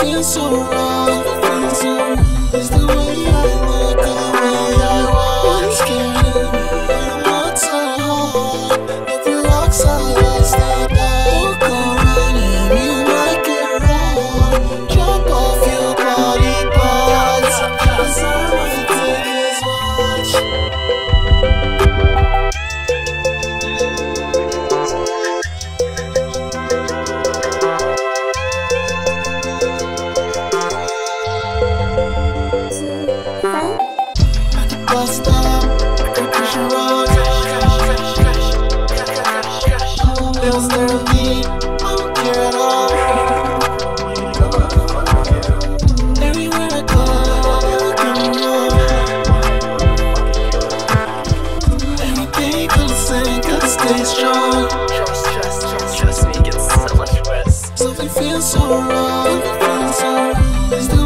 feels so wrong. It's the way I look, the way I walk. Scared not so hard. If the rocks are lost, they don't go running. You might get wrong. Jump off your body parts, 'cause all I did is watch. Bus stop, push your road. They'll stare at me, I don't care at all. Everywhere I go, look at me wrong. Everything feels the same, gotta stay strong. Trust me, it gets so much worse. Something feels so wrong, it's the